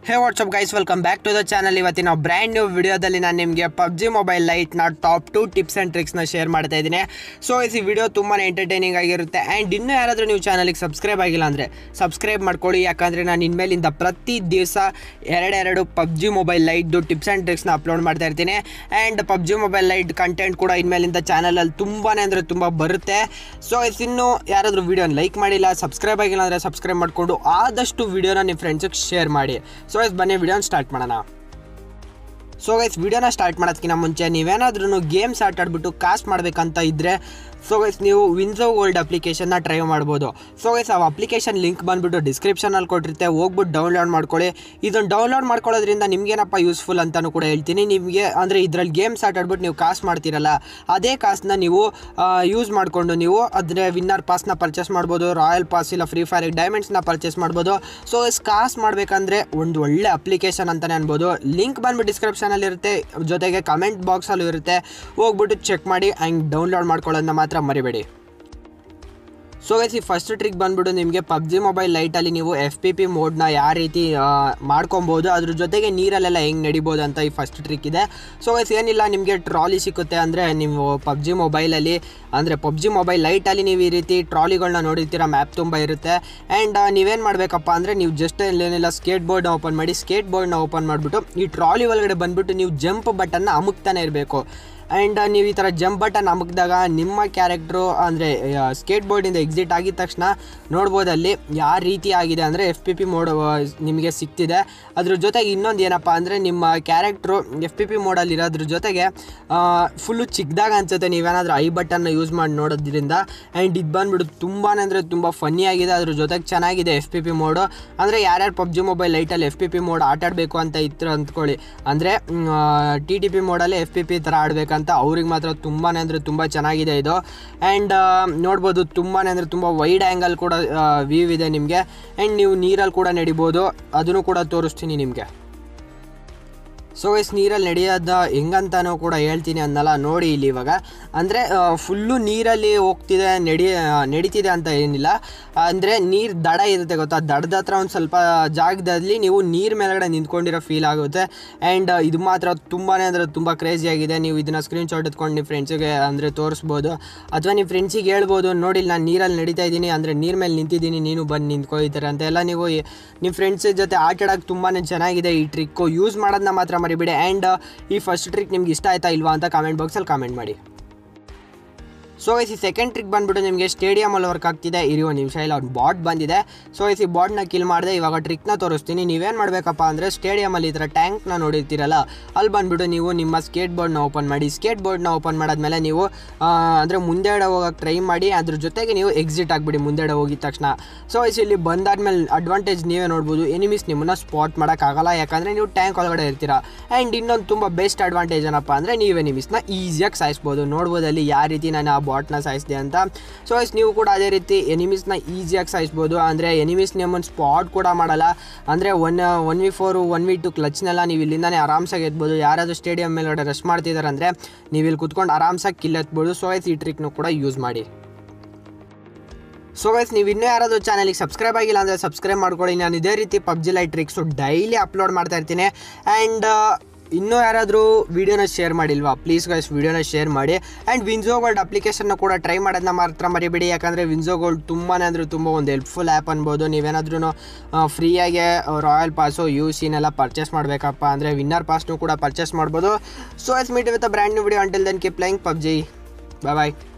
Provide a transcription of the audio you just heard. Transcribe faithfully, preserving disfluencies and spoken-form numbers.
Hey what's up guys, welcome back to the channel. ಇವತ್ತಿನ brand new ವಿಡಿಯೋದಲ್ಲಿ ನಾನು ನಿಮಗೆ ಪಬ್ಜಿ ಮೊಬೈಲ್ ಲೈಟ್ನ ಟಾಪ್ ಟು ಟಿಪ್ಸ್ ಆ್ಯಂಡ್ ಟ್ರಿಕ್ಸ್ನ ಶೇರ್ ಮಾಡ್ತಾ ಇದ್ದೀನಿ. ಸೊ ಈ ವಿಡಿಯೋ ತುಂಬಾ ಎಂಟರ್ಟೈನಿಂಗ್ ಆಗಿರುತ್ತೆ. ಆ್ಯಂಡ್ ಇನ್ನೂ ಯಾರಾದರೂ ನೀವು ಚಾನಲಿಗೆ ಸಬ್ಸ್ಕ್ರೈಬ್ ಆಗಿಲ್ಲ ಅಂದರೆ ಸಬ್ಸ್ಕ್ರೈಬ್ ಮಾಡ್ಕೊಳ್ಳಿ, ಯಾಕಂದರೆ ನಾನು ಇನ್ಮೇಲಿಂದ ಪ್ರತಿ ದಿವಸ ಎರಡೆರಡು ಪಬ್ಜಿ ಮೊಬೈಲ್ ಲೈಟ್ದು ಟಿಪ್ಸ್ ಆ್ಯಂಡ್ ಟ್ರಿಕ್ಸ್ನ ಅಪ್ಲೋಡ್ ಮಾಡ್ತಾ ಇರ್ತೀನಿ. And PUBG mobile lite content ಕೂಡ ಇನ್ಮೇಲಿಂದ ಚಾನಲಲ್ಲಿ ತುಂಬಾ ಅಂದರೆ ತುಂಬ ಬರುತ್ತೆ. ಸೊ ಇನ್ನೂ ಯಾರಾದರೂ ವಿಡಿಯೋನ ಲೈಕ್ ಮಾಡಿಲ್ಲ, ಸಬ್ಸ್ಕ್ರೈಬ್ ಆಗಿಲ್ಲ ಅಂದರೆ ಸಬ್ಸ್ಕ್ರೈಬ್ ಮಾಡಿಕೊಂಡು ಆದಷ್ಟು ವಿಡಿಯೋನ ನಿಮ್ಮ ಫ್ರೆಂಡ್ಸಿಗೆ ಶೇರ್ ಮಾಡಿ. ಸೊ ಗೈಸ್ ಬನ್ನಿ ವಿಡಿಯೋನ ಸ್ಟಾರ್ಟ್ ಮಾಡೋಣ. ಸೊ ಗೈಸ್ ವಿಡಿಯೋನ ಸ್ಟಾರ್ಟ್ ಮಾಡೋದಕ್ಕಿಂತ ಮುಂಚೆ ನೀವೇನಾದ್ರೂ ಗೇಮ್ಸ್ ಆಟ ಆಡ್ಬಿಟ್ಟು ಕಾಸ್ಟ್ ಮಾಡಬೇಕಂತ ಇದ್ದರೆ ಸೊ ಗೈಸ್ ನೀವು ವಿನ್ಸೋ ಗೋಲ್ಡ್ ಅಪ್ಲಿಕೇಶನ್ನ ಟ್ರೈ ಮಾಡ್ಬೋದು. ಸೊ ಗೈಸ್ ಆ ಅಪ್ಲಿಕೇಶನ್ ಲಿಂಕ್ ಬಂದುಬಿಟ್ಟು ಡಿಸ್ಕ್ರಿಪ್ಷನಲ್ಲಿ ಕೊಟ್ಟಿರುತ್ತೆ, ಹೋಗ್ಬಿಟ್ಟು ಡೌನ್ಲೋಡ್ ಮಾಡ್ಕೊಳ್ಳಿ. ಇದನ್ನು ಡೌನ್ಲೋಡ್ ಮಾಡ್ಕೊಳ್ಳೋದ್ರಿಂದ ನಿಮಗೇನಪ್ಪ ಯೂಸ್ಫುಲ್ ಅಂತಲೂ ಕೂಡ ಹೇಳ್ತೀನಿ. ನಿಮಗೆ ಅಂದರೆ ಇದರಲ್ಲಿ ಗೇಮ್ಸ್ ಆಟ ಆಡ್ಬಿಟ್ಟು ನೀವು ಕಾಸ್ಟ್ ಮಾಡ್ತೀರಲ್ಲ, ಅದೇ ಕಾಸನ್ನ ನೀವು ಯೂಸ್ ಮಾಡಿಕೊಂಡು ನೀವು ಅದರ ವಿನ್ನರ್ ಪಾಸ್ನ ಪರ್ಚೇಸ್ ಮಾಡ್ಬೋದು, ರಾಯಲ್ ಪಾಸ್ ಇಲ್ಲ ಫ್ರೀ ಫೈರ್ ಡೈಮಂಡ್ಸ್ನ ಪರ್ಚೇಸ್ ಮಾಡ್ಬೋದು. ಸೊ ಗೈಸ್ ಕಾಸ್ಟ್ ಮಾಡಬೇಕಂದ್ರೆ ಒಂದು ಒಳ್ಳೆ ಅಪ್ಲಿಕೇಶನ್ ಅಂತಲೇ ಅನ್ಬೋದು. ಲಿಂಕ್ ಬಂದುಬಿಟ್ಟು ಡಿಸ್ಕ್ರಿಪ್ಷನಲ್ಲಿರುತ್ತೆ, ಜೊತೆಗೆ ಕಮೆಂಟ್ ಬಾಕ್ಸಲ್ಲೂ ಇರುತ್ತೆ, ಹೋಗ್ಬಿಟ್ಟು ಚೆಕ್ ಮಾಡಿ ಆ್ಯಂಡ್ ಡೌನ್ಲೋಡ್ ಮಾಡ್ಕೊಳ್ಳೋದನ್ನ ಮಾತ್ರ ಮರಿಬೇಡಿ. ಸೊ ಗೈಸ್ ಈ ಫಸ್ಟ್ ಟ್ರಿಕ್ ಬಂದ್ಬಿಟ್ಟು ನಿಮಗೆ ಪಬ್ಜಿ ಮೊಬೈಲ್ ಲೈಟಲ್ಲಿ ನೀವು ಎಫ್ ಪಿ ಪಿ ಮೋಡ್ನ ಯಾವ ರೀತಿ ಮಾಡ್ಕೊಬೋದು, ಅದ್ರ ಜೊತೆಗೆ ನೀರಲ್ಲೆಲ್ಲ ಹೆಂಗೆ ನಡಿಬೋದು ಅಂತ ಈ ಫಸ್ಟ್ ಟ್ರಿಕ್ ಇದೆ. ಸೊ ಗೈಸ್ ಏನಿಲ್ಲ, ನಿಮಗೆ ಟ್ರಾಲಿ ಸಿಕ್ಕುತ್ತೆ. ಅಂದರೆ ನೀವು ಪಬ್ಜಿ ಮೊಬೈಲಲ್ಲಿ ಅಂದರೆ ಪಬ್ಜಿ ಮೊಬೈಲ್ ಲೈಟಲ್ಲಿ ನೀವು ಈ ರೀತಿ ಟ್ರಾಲಿಗಳನ್ನ ನೋಡಿರ್ತೀರ, ಮ್ಯಾಪ್ ತುಂಬ ಇರುತ್ತೆ. ಆ್ಯಂಡ್ ನೀವೇನು ಮಾಡಬೇಕಪ್ಪ ಅಂದರೆ ನೀವು ಜಸ್ಟ್ ಏನಿಲ್ಲ ಸ್ಕೇಟ್ ಬೋರ್ಡ್ನ ಓಪನ್ ಮಾಡಿ, ಸ್ಕೇಟ್ ಬೋರ್ಡ್ನ ಓಪನ್ ಮಾಡಿಬಿಟ್ಟು ಈ ಟ್ರಾಲಿ ಒಳಗಡೆ ಬಂದುಬಿಟ್ಟು ನೀವು ಜಂಪ್ ಬಟನ್ನ ಅಮುಕ್ತಾನೆ ಇರಬೇಕು. ಆ್ಯಂಡ್ ನೀವು ಈ ಥರ ಜಂಪ್ ಬಟನ್ ಅಮುಕಿದಾಗ ನಿಮ್ಮ ಕ್ಯಾರೆಕ್ಟ್ರು ಅಂದರೆ ಸ್ಕೇಟ್ ಬೋರ್ಡಿಂದ ಎಕ್ಸಿಟ್ ಆಗಿದ ತಕ್ಷಣ ನೋಡ್ಬೋದು ಅಲ್ಲಿ ಯಾವ ರೀತಿ ಆಗಿದೆ ಅಂದರೆ ಎಫ್ ಪಿ ಪಿ ಮೋಡ್ ನಿಮಗೆ ಸಿಗ್ತಿದೆ. ಅದ್ರ ಜೊತೆಗೆ ಇನ್ನೊಂದು ಏನಪ್ಪ ಅಂದರೆ ನಿಮ್ಮ ಕ್ಯಾರೆಕ್ಟ್ರು ಎಫ್ ಪಿ ಪಿ ಮೋಡಲ್ಲಿ ಇರೋದ್ರ ಜೊತೆಗೆ ಫುಲ್ಲು ಚಿಕ್ಕದಾಗ ಅನಿಸುತ್ತೆ ನೀವೇನಾದರೂ ಐ ಬಟನ್ನ ಯೂಸ್ ಮಾಡಿ ನೋಡೋದ್ರಿಂದ. ಆ್ಯಂಡ್ ಇದು ಬಂದುಬಿಟ್ಟು ತುಂಬಾ ಅಂದರೆ ತುಂಬ ಫನ್ನಿಯಾಗಿದೆ, ಅದ್ರ ಜೊತೆಗೆ ಚೆನ್ನಾಗಿದೆ ಎಫ್ ಪಿ ಪಿ ಮೋಡು. ಅಂದರೆ ಯಾರ್ಯಾರು ಪಬ್ಜಿ ಮೊಬೈಲ್ ಲೈಟಲ್ಲಿ ಎಫ್ ಪಿ ಪಿ ಮೋಡ್ ಆಟ ಆಡಬೇಕು ಅಂತ ಇತ್ತು ಅಂದ್ಕೊಳ್ಳಿ, ಅಂದರೆ ಟಿ ಟಿ ಪಿ ಮೋಡಲ್ಲಿ ಎಫ್ ಪಿ ಪಿ ಥರ ಆಡಬೇಕಂತ ಅವ್ರಿಗೆ ಮಾತ್ರ ತುಂಬಾ ಅಂದರೆ ತುಂಬ ಚೆನ್ನಾಗಿದೆ ಇದು. ಆ್ಯಂಡ್ ನೋಡ್ಬೋದು ತುಂಬಾ ಅಂದರೆ ತುಂಬ ವೈಡ್ ಆ್ಯಂಗಲ್ ಕೂಡ ವ್ಯೂ ಇದೆ ನಿಮಗೆ. ಆ್ಯಂಡ್ ನೀವು ನೀರಲ್ಲಿ ಕೂಡ ನಡಿಬೋದು, ಅದನ್ನು ಕೂಡ ತೋರಿಸ್ತೀನಿ ನಿಮಗೆ. ಸೊ ಗೈಸ್ ನೀರಲ್ಲಿ ನಡೆಯೋದು ಹೆಂಗಂತನೂ ಕೂಡ ಹೇಳ್ತೀನಿ ಅನ್ನಲ್ಲ, ನೋಡಿ ಇಲ್ಲಿ ಇವಾಗ ಅಂದರೆ ಫುಲ್ಲು ನೀರಲ್ಲಿ ಹೋಗ್ತಿದೆ ನಡಿ ನಡೀತಿದೆ ಅಂತ ಏನಿಲ್ಲ. ಅಂದರೆ ನೀರು ದಡ ಇರುತ್ತೆ ಗೊತ್ತಾ, ದಡದ ಹತ್ರ ಒಂದು ಸ್ವಲ್ಪ ಜಾಗದಲ್ಲಿ ನೀವು ನೀರು ಮೇಲ್ಗಡೆ ನಿಂತ್ಕೊಂಡಿರೋ ಫೀಲ್ ಆಗುತ್ತೆ. ಆ್ಯಂಡ್ ಇದು ಮಾತ್ರ ತುಂಬಾ ಅಂದರೆ ತುಂಬ ಕ್ರೇಜಿಯಾಗಿದೆ. ನೀವು ಇದನ್ನು ಸ್ಕ್ರೀನ್ಶಾಟ್ ಎತ್ಕೊಂಡು ನಿಮ್ಮ ಫ್ರೆಂಡ್ಸಿಗೆ ಅಂದರೆ ತೋರಿಸ್ಬೋದು, ಅಥವಾ ನಿಮ್ಮ ಫ್ರೆಂಡ್ಸಿಗೆ ಹೇಳ್ಬೋದು, ನೋಡಿ ನಾನು ನೀರಲ್ಲಿ ನಡೀತಾ ಇದ್ದೀನಿ, ಅಂದರೆ ನೀರು ಮೇಲೆ ನಿಂತಿದ್ದೀನಿ, ನೀನು ಬಂದು ನಿಂತ್ಕೊಳ್ತಾರೆ ಅಂತೆಲ್ಲ ನೀವು ನಿಮ್ಮ ಫ್ರೆಂಡ್ಸ್ ಜೊತೆ ಆಟ ಆಡೋಕ್ಕೆ ತುಂಬಾ ಚೆನ್ನಾಗಿದೆ ಈ ಟ್ರಿಕ್ಕು. ಯೂಸ್ ಮಾಡೋದನ್ನ ಮಾತ್ರ ಮರಿಬೇಡಿ. ಆ್ಯಂಡ್ ಈ ಫಸ್ಟ್ ಟ್ರಿಕ್ ನಿಮ್ಗೆ ಇಷ್ಟ ಆಯ್ತಾ ಇಲ್ವಾ ಅಂತ ಕಾಮೆಂಟ್ ಬಾಕ್ಸಲ್ಲಿ ಕಾಮೆಂಟ್ ಮಾಡಿ. ಸೊ ಈ ಸೆಕೆಂಡ್ ಟ್ರಿಕ್ ಬಂದುಬಿಟ್ಟು ನಿಮಗೆ ಸ್ಟೇಡಿಯಮಲ್ಲಿ ವರ್ಕ್ ಆಗ್ತಿದೆ. ಇರುವ ನಿಮಿಷ ಇಲ್ಲ ಒಂದು ಬಾಟ್ ಬಂದಿದೆ. ಸೊ ಈ ಬಾಟ್ನ ಕಿಲ್ ಮಾಡಿದೆ. ಇವಾಗ ಟ್ರಿಕ್ನ ತೋರಿಸ್ತೀನಿ. ನೀವೇನು ಮಾಡಬೇಕಪ್ಪ ಅಂದರೆ ಸ್ಟೇಡಿಯಮಲ್ಲಿ ಈ ಥರ ಟ್ಯಾಂಕ್ನ ನೋಡಿರ್ತೀರಲ್ಲ, ಅಲ್ಲಿ ಬಂದುಬಿಟ್ಟು ನೀವು ನಿಮ್ಮ ಸ್ಕೇಟ್ ಬೋರ್ಡ್ನ ಓಪನ್ ಮಾಡಿ. ಸ್ಕೇಟ್ ಬೋರ್ಡ್ನ ಓಪನ್ ಮಾಡಾದ್ಮೇಲೆ ನೀವು ಅಂದರೆ ಮುಂದೆಡೆ ಹೋಗೋಕ್ಕೆ ಟ್ರೈ ಮಾಡಿ, ಅದ್ರ ಜೊತೆಗೆ ನೀವು ಎಕ್ಸಿಟ್ ಆಗಿಬಿಡಿ ಮುಂದೆಡೆ ಹೋಗಿದ ತಕ್ಷಣ. ಸೊ ಇಲ್ಲಿ ಬಂದಾದ್ಮೇಲೆ ಅಡ್ವಾಂಟೇಜ್ ನೀವೇ ನೋಡ್ಬೋದು, ಎನಿಮೀಸ್ ನಿಮ್ಮನ್ನು ಸ್ಪಾಟ್ ಮಾಡೋಕ್ಕಾಗಲ್ಲ, ಯಾಕಂದರೆ ನೀವು ಟ್ಯಾಂಕ್ ಒಳಗಡೆ ಇರ್ತೀರ. ಆ್ಯಂಡ್ ಇನ್ನೊಂದು ತುಂಬ ಬೆಸ್ಟ್ ಅಡ್ವಾಂಟೇಜ್ ಏನಪ್ಪ ಅಂದರೆ ನೀವು ಎನಿಮೀಸ್ನ ಈಸಿಯಾಗಿ ಸಾಯಿಸ್ಬೋದು. ನೋಡ್ಬೋದು ಅಲ್ಲಿ ಯಾವ ರೀತಿ ನಾನು ಆ ಬಾಟ್ನ ಸಾಯಿಸಿದೆ ಅಂತ. ಸೊ ಎಸ್ ನೀವು ಕೂಡ ಅದೇ ರೀತಿ ಎನಿಮೀಸ್ನ ಈಸಿಯಾಗಿ ಸಾಯಿಸ್ಬೋದು. ಅಂದರೆ ಎನಿಮೀಸ್ ನಿಮ್ಮನ್ನು ಸ್ಪಾಟ್ ಕೂಡ ಮಾಡಲ್ಲ. ಅಂದರೆ one one V four one V two ಕ್ಲಚ್ನೆಲ್ಲ ನೀವು ಇಲ್ಲಿಂದಾನೆ ಆರಾಮ್ಸಾಗಿ ಎತ್ಬೋದು. ಯಾರಾದರೂ ಸ್ಟೇಡಿಯಂ ಮೇಲ್ಗಡೆ ರಶ್ ಮಾಡ್ತಿದ್ದಾರೆ ಅಂದರೆ ನೀವು ಇಲ್ಲಿ ಕುತ್ಕೊಂಡು ಆರಾಮ್ಸಾಗಿ ಕಿಲ್ ಎತ್ಬೋದು. ಸೊ ಎಸ್ ಈ ಟ್ರಿಕ್ನು ಕೂಡ ಯೂಸ್ ಮಾಡಿ. ಸೊ ಗೈಸ್ ನೀವು ಇನ್ನೂ ಯಾರಾದರೂ ಚಾನಲಿಗೆ ಸಬ್ಸ್ಕ್ರೈಬ್ ಆಗಿಲ್ಲ ಅಂದರೆ ಸಬ್ಸ್ಕ್ರೈಬ್ ಮಾಡ್ಕೊಳ್ಳಿ. ನಾನು ಇದೇ ರೀತಿ PUBG lite tricks daily upload ಮಾಡ್ತಾ ಇರ್ತೀನಿ. ಆ್ಯಂಡ್ ಇನ್ನೂ ಯಾರಾದರೂ ವೀಡಿಯೋನ ಶೇರ್ ಮಾಡಿಲ್ವಾ, ಪ್ಲೀಸ್ ಗೈಸ್ ವೀಡಿಯೋನ ಶೇರ್ ಮಾಡಿ. ಆ್ಯಂಡ್ ವಿನ್ಸೋ ಗೋಲ್ಡ್ ಅಪ್ಲಿಕೇಶನ್ನ ಕೂಡ ಟ್ರೈ ಮಾಡೋದನ್ನ ಮಾತ್ರ ಮರಿಬೇಡಿ, ಯಾಕಂದರೆ ವಿನ್ಸೋ ಗೋಲ್ಡ್ ತುಂಬಾ ಅಂದರೆ ತುಂಬ ಒಂದು ಹೆಲ್ಪ್ಫುಲ್ ಆ್ಯಪ್ ಅನ್ಬೋದು. ನೀವೇನಾದ್ರೂ ಫ್ರೀಯಾಗೆ ರಾಯಲ್ ಪಾಸು ಯು ಸಿನೆಲ್ಲ ಪರ್ಚೇಸ್ ಮಾಡಬೇಕಪ್ಪ ಅಂದರೆ ವಿನ್ನರ್ ಪಾಸ್ನು ಕೂಡ ಪರ್ಚೇಸ್ ಮಾಡ್ಬೋದು. So as meet with a brand new video. Until then keep playing PUBG. Bye bye.